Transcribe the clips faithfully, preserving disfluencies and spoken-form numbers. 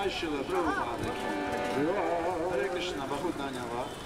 Jai Srila Prabhupada ki. Hare Krishna, बहुत धन्यवाद।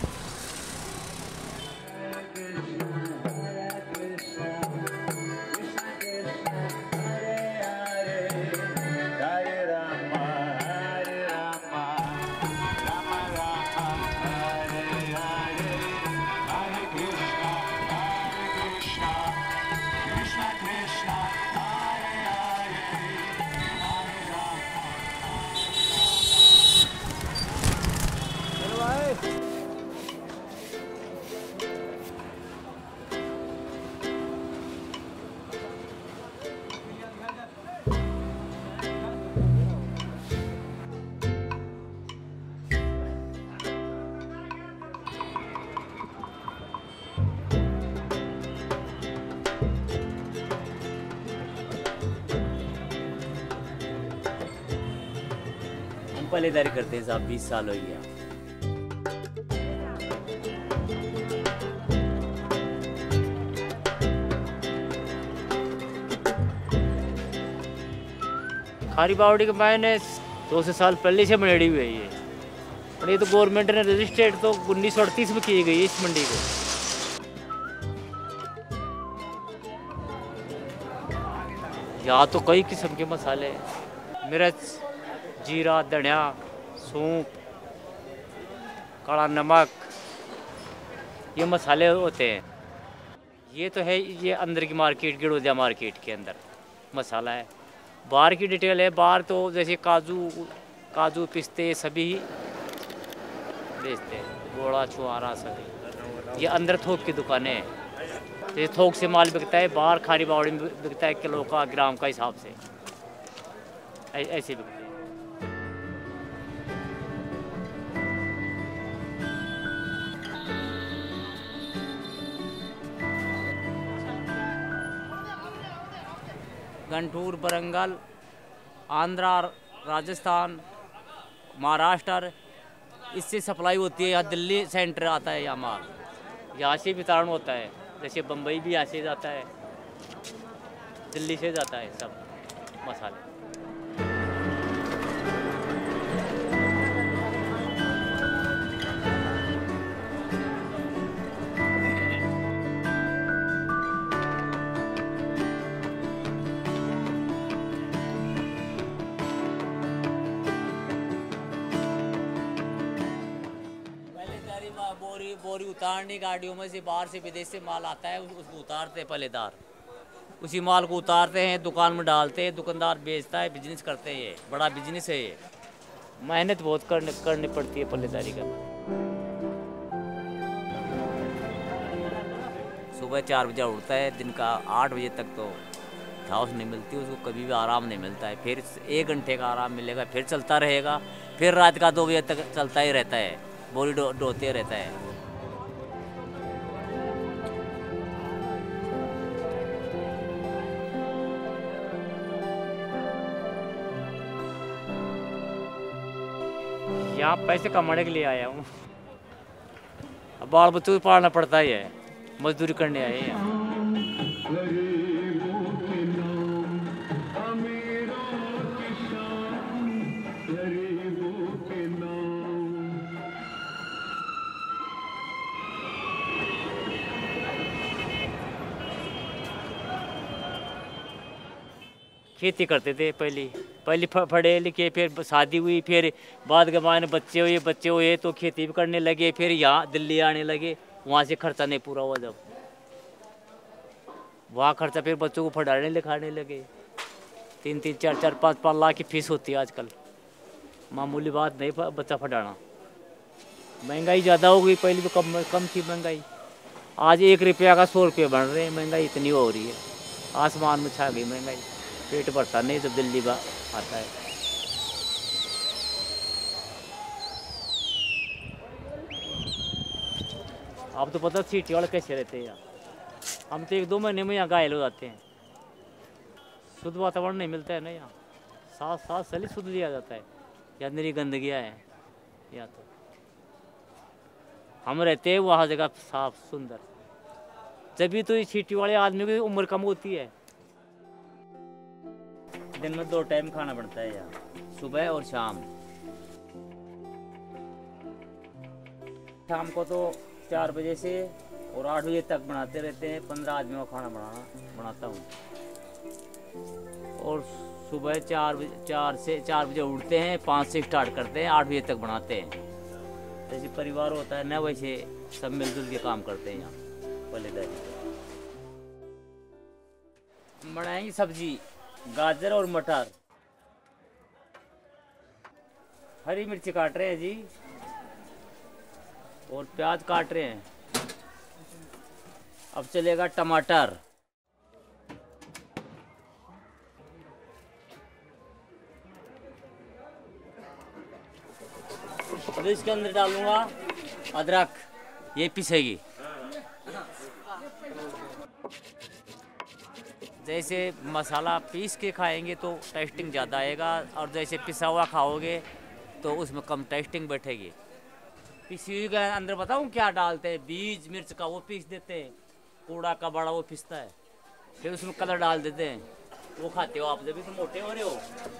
पहलेदारी करते हैं साहब, बीस साल हो गया। खारी बावड़ी के मैंने दो सौ साल पहले से बनेड़ी हुई है ये, और ये तो गवर्नमेंट ने रजिस्ट्रेट तो उन्नीस सौ अड़तीस में की गई है इस मंडी को। यहाँ तो कई किस्म के मसाले हैं, मिर्च, जीरा, धनिया, सूप, काला नमक, ये मसाले होते हैं। ये तो है, ये अंदर की मार्केट, गिड़ोदिया मार्केट के अंदर मसाला है। बाहर की डिटेल है, बाहर तो जैसे काजू काजू पिस्ते सभी बेचते हैं, घोड़ा छुआरा सभी। ये अंदर थोक की दुकानें हैं, जैसे थोक से माल बिकता है, बाहर खारी बावड़ी में बिकता है किलो का, ग्राम का हिसाब से, ऐसे बिकते हैं। गंटूर, बरंगल, आंध्रा, राजस्थान, महाराष्ट्र, इससे सप्लाई होती है। यहाँ दिल्ली सेंटर आता है, यहाँ माल यहाँ से वितरण होता है। जैसे बम्बई भी यहाँ से जाता है, दिल्ली से जाता है सब मसाले। बोरी बोरी उतारनी, गाड़ियों में से बाहर से विदेश से माल आता है, उसको उतारते हैं पहलेदार, उसी माल को उतारते हैं, दुकान में डालते हैं, दुकानदार बेचता है, बिजनेस करते हैं। ये बड़ा बिजनेस है, ये मेहनत बहुत करने करनी पड़ती है पहलेदारी का। सुबह चार बजे उठता है, दिन का आठ बजे तक तो घास नहीं मिलती उसको, कभी भी आराम नहीं मिलता है। फिर एक घंटे का आराम मिलेगा, फिर चलता रहेगा, फिर रात का दो बजे तक चलता ही रहता है, बोरी डो ढोते रहता है। यहाँ पैसे कमाने के लिए आया हूँ, अब बाल बच्चों को पालना पड़ता ही है, मजदूरी करने आए हैं यहाँ। खेती करते थे पहले पहले पढ़े लिखे, फिर शादी हुई, फिर बाद के मायने बच्चे हुए बच्चे हुए तो खेती भी करने लगे, फिर यहाँ दिल्ली आने लगे। वहाँ से खर्चा नहीं पूरा हुआ, जब वहाँ खर्चा फिर बच्चों को पढ़ाने लिखाने लगे। तीन तीन चार चार पाँच पाँच लाख की फीस होती है आजकल, मामूली बात नहीं बच्चा पढ़ाना। महंगाई ज़्यादा हो गई, पहले तो कम कम थी महंगाई, आज एक रुपया का सौ रुपये बन रहे हैं। महंगाई इतनी हो रही है, आसमान में छा गई महंगाई, पेट भरता नहीं तो दिल्ली बा आता है। आप तो पता सिटी वाले कैसे रहते हैं यहाँ, हम तो एक दो महीने में यहाँ घायल हो जाते हैं। शुद्ध वातावरण नहीं मिलता है ना यहाँ, सांस सांस सली शुद्ध लिया जाता है, या अंदर ही गंदगियाँ हैं यहाँ। तो हम रहते हैं वहाँ जगह साफ सुंदर, जब तो सिटी वाले आदमी की उम्र कम होती है। दिन में दो टाइम खाना बनता है यहाँ। सुबह और शाम। शाम को तो चार बजे से और आठ बजे तक बनाते रहते हैं। पंद्रह आदमियों का खाना बनाना बनाता हूँ। और सुबह चार बजे चार से चार बजे उठते हैं, पाँच से स्टार्ट करते हैं, आठ बजे तक बनाते हैं। जैसे परिवार होता है ना, वैसे सब मिलजुल के काम करते हैं यहाँ पल्लेदारी। बनाएंगे सब्जी गाजर और मटर। हरी मिर्ची काट रहे हैं जी, और प्याज काट रहे हैं। अब चलेगा टमाटर। अब इसके अंदर डालूंगा अदरक, ये पिसेगी। जैसे मसाला पीस के खाएंगे तो टेस्टिंग ज़्यादा आएगा, और जैसे पिसा हुआ खाओगे तो उसमें कम टेस्टिंग बैठेगी। पिसी हुई के अंदर बताऊँ क्या डालते हैं? बीज मिर्च का वो पीस देते हैं, कूड़ा का बड़ा वो पिसता है, फिर उसमें कलर डाल देते हैं। वो खाते हो आप, जब भी तो मोटे हो रहे हो।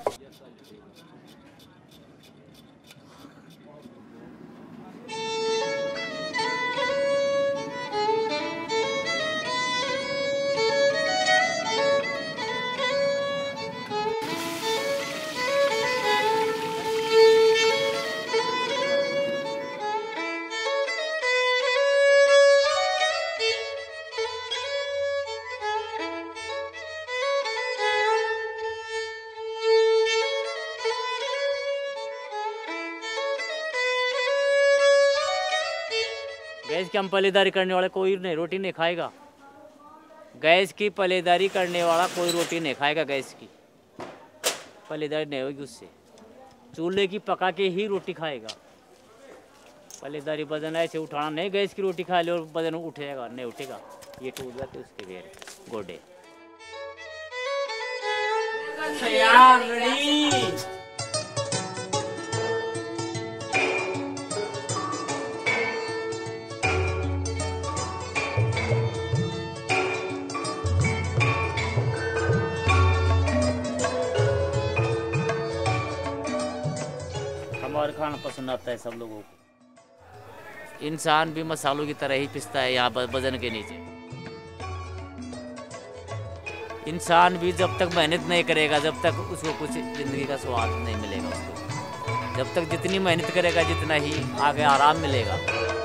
गैस की हम पल्लेदारी करने वाले कोई नहीं रोटी नहीं खाएगा। गैस की पल्लेदारी करने वाला कोई रोटी नहीं खाएगा। गैस की पल्लेदारी नहीं होगी उससे। चूल्हे की पका के ही रोटी खाएगा। पल्लेदारी वजन ऐसे उठाना नहीं, गैस की रोटी खा ले और वजन उठेगा नहीं, उठेगा। ये टूट जाते उसके बेर गोडे। हमारे खाना पसंद आता है सब लोगों को। इंसान भी मसालों की तरह ही पिसता है यहाँ पर वजन के नीचे। इंसान भी जब तक मेहनत नहीं करेगा, जब तक उसको कुछ ज़िंदगी का स्वाद नहीं मिलेगा उसको। जब तक जितनी मेहनत करेगा जितना ही आगे आराम मिलेगा।